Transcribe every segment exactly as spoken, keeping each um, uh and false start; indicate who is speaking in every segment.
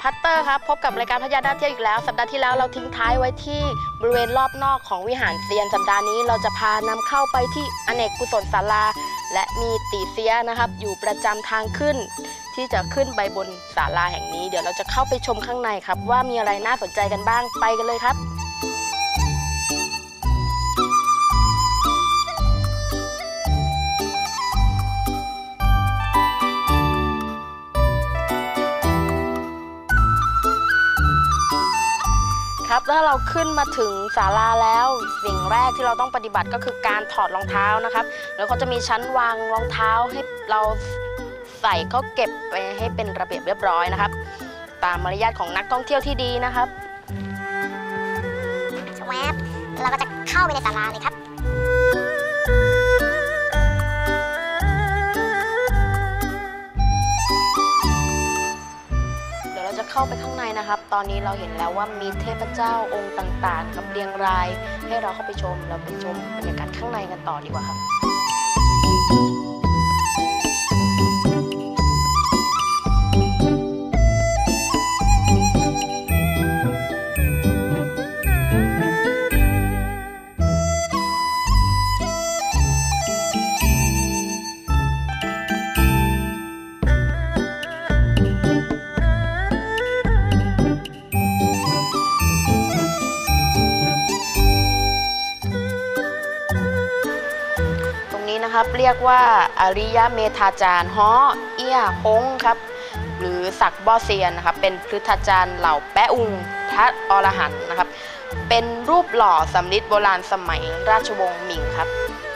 Speaker 1: พัตเตอร์ครับพบกับรายการพญานาคเที่ยวอีกแล้วสัปดาห์ที่แล้วเราทิ้งท้ายไว้ที่บริเวณรอบนอกของวิหารเซียนสัปดาห์นี้เราจะพานำเข้าไปที่อเนกกุศลศาลาและมีตีเซียนะครับอยู่ประจำทางขึ้นที่จะขึ้นไปบนศาลาแห่งนี้เดี๋ยวเราจะเข้าไปชมข้างในครับว่ามีอะไรน่าสนใจกันบ้างไปกันเลยครับครับถ้าเราขึ้นมาถึงศาลาแล้วสิ่งแรกที่เราต้องปฏิบัติก็คือการถอดรองเท้านะครับแล้วก็จะมีชั้นวางรองเท้าให้เราใส่ก็เก็บไปให้เป็นระเบียบเรียบร้อยนะครับตามมารยาทของนักท่องเที่ยวที่ดีนะครับ
Speaker 2: แวบเราก็จะเข้าไปในศาลาเลยครับ
Speaker 1: เข้าไปข้างในนะครับตอนนี้เราเห็นแล้วว่ามีเทพเจ้าองค์ต่างๆกับเรียงรายให้เราเข้าไปชมเราไปชมบรรยากาศข้างในกันต่อดีกว่าครับครับเรียกว่าอริยเมธาจารย์ฮ้อเอี้ยฮงครับหรือศักดิ์บ่อเซียนนะครับเป็นพฤทธาจารย์เหล่าแปะอุงทัดอรหันต์นะครับเป็นรูปหล่อสำริดโบราณสมัยราชวงศ์หมิงครับ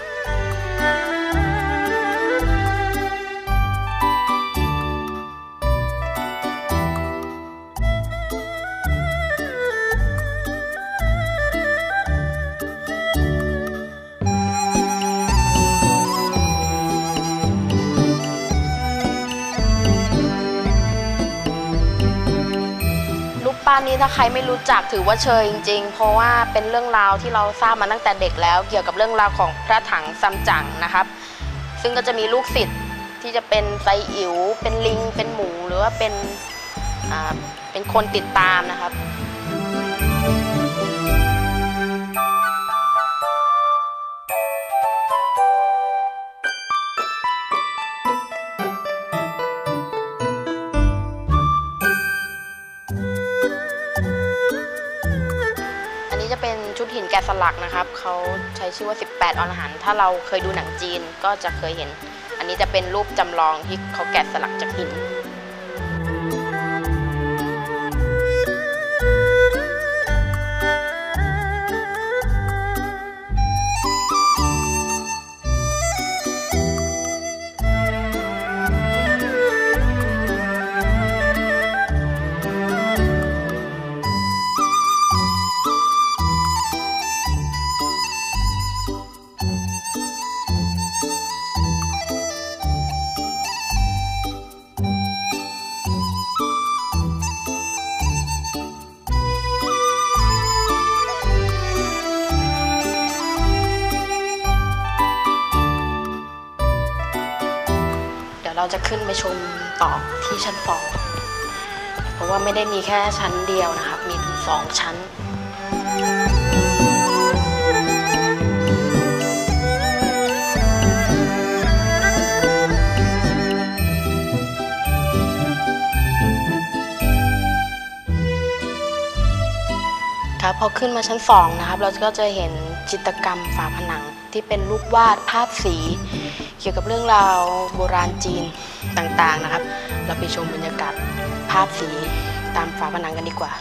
Speaker 1: ป้านนี้ถ้าใครไม่รู้จักถือว่าเชยจริงๆเพราะว่าเป็นเรื่องราวที่เราทราบมาตั้งแต่เด็กแล้วเกี่ยวกับเรื่องราวของพระถังซัมจั๋งนะครับซึ่งก็จะมีลูกศิษย์ที่จะเป็นไซอิ๋วเป็นลิงเป็นหมูหรือว่าเป็นอ่าเป็นคนติดตามนะครับจะเป็นชุดหินแกะสลักนะครับเขาใช้ชื่อว่าสิบแปดอรหันต์ถ้าเราเคยดูหนังจีนก็จะเคยเห็นอันนี้จะเป็นรูปจำลองที่เขาแกะสลักจากหินเราจะขึ้นไปชมต่อที่ชั้นสองเพราะว่าไม่ได้มีแค่ชั้นเดียวนะครับมีถึงสองชั้นครับพอขึ้นมาชั้นสองนะครับเราก็จะเห็นจิตรกรรมฝาผนังที่เป็นรูปวาดภาพสีเกี่ยวกับเรื่องราวโบราณจีนต่างๆนะครับเราไปชมบรรยากาศภาพสีตามฝาผนังกันดีกว่า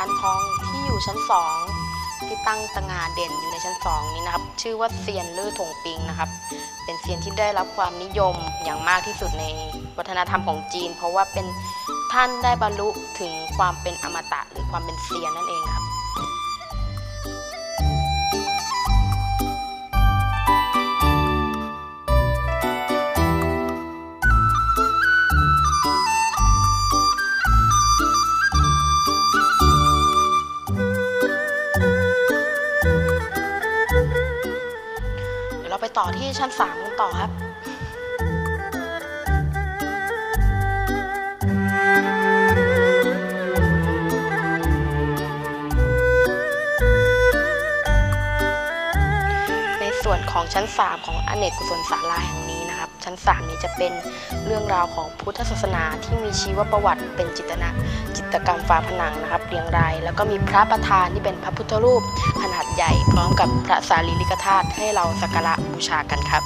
Speaker 1: านทองที่อยู่ชั้นสองที่ตั้งตระหง่าเด่นอยู่ในชั้นสองนี้นะครับชื่อว่าเซียนลื่อถงปิงนะครับเป็นเซียนที่ได้รับความนิยมอย่างมากที่สุดในวัฒนธรรมของจีนเพราะว่าเป็นท่านได้บรรลุถึงความเป็นอมตะหรือความเป็นเซียนนั่นเองครับเราไปต่อที่ชั้นสามกันต่อครับในส่วนของชั้นสามของอเนกกุศลศาลาแห่งนี้นะครับชั้นสามนี้จะเป็นเรื่องราวของพุทธศาสนาที่มีชีวประวัติเป็นจิตรนะจิตรกรรมฝาผนังนะครับเรียงรายแล้วก็มีพระประธานที่เป็นพระพุทธรูปขนาดใหญ่พร้อมกับพระสารีริกธาตุให้เราสักการะบูชากันครับ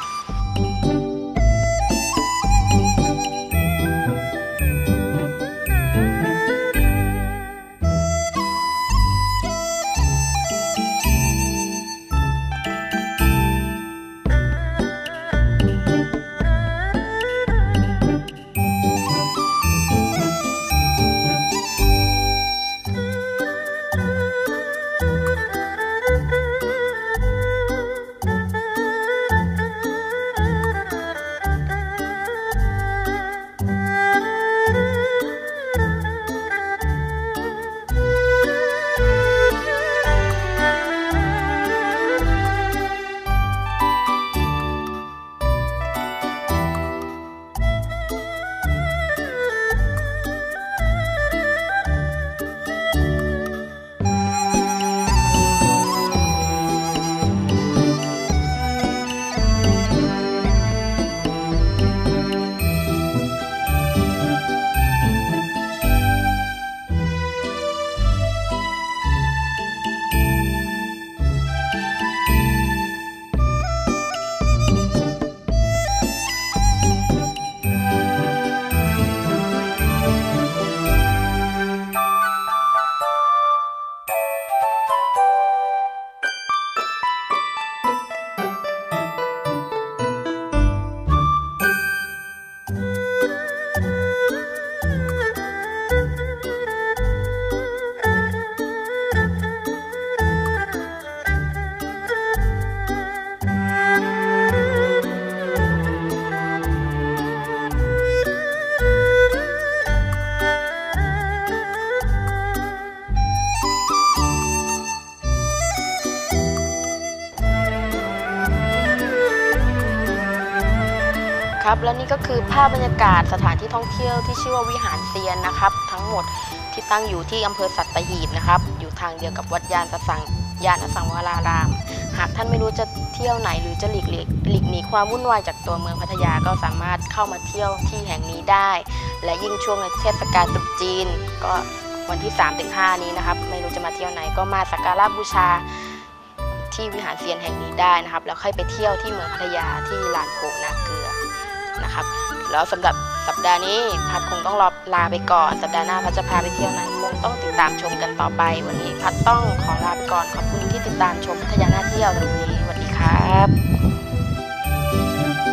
Speaker 1: ครับและนี่ก็คือภาพบรรยากาศสถานที่ท่องเที่ยวที่ชื่อว่าวิหารเซียนนะครับทั้งหมดที่ตั้งอยู่ที่อำเภอสัตหีบนะครับอยู่ทางเดียวกับวัดยานสังยานอสังวรารามหากท่านไม่รู้จะเที่ยวไหนหรือจะหลีกเลี่ยงหลีกหนีความวุ่นวายจากตัวเมืองพัทยาก็สามารถเข้ามาเที่ยวที่แห่งนี้ได้และยิ่งช่วงในเทศกาลตรุษจีนก็วันที่ สามถึงห้า นี้นะครับไม่รู้จะมาเที่ยวไหนก็มาสักการะบูชาที่วิหารเซียนแห่งนี้ได้นะครับแล้วค่อยไปเที่ยวที่เมืองพัทยาที่ลานโป่งนาเกลือนะครับแล้วสำหรับสัปดาห์นี้พัดคงต้องรอลาไปก่อนสัปดาห์หน้าพัดจะพาไปเที่ยวไหนคงต้องติดตามชมกันต่อไปวันนี้พัดต้องขอลาไปก่อนขอบคุณที่ติดตามชมพัทยาหน้าเที่ยวในวันนี้สวัสดีครับ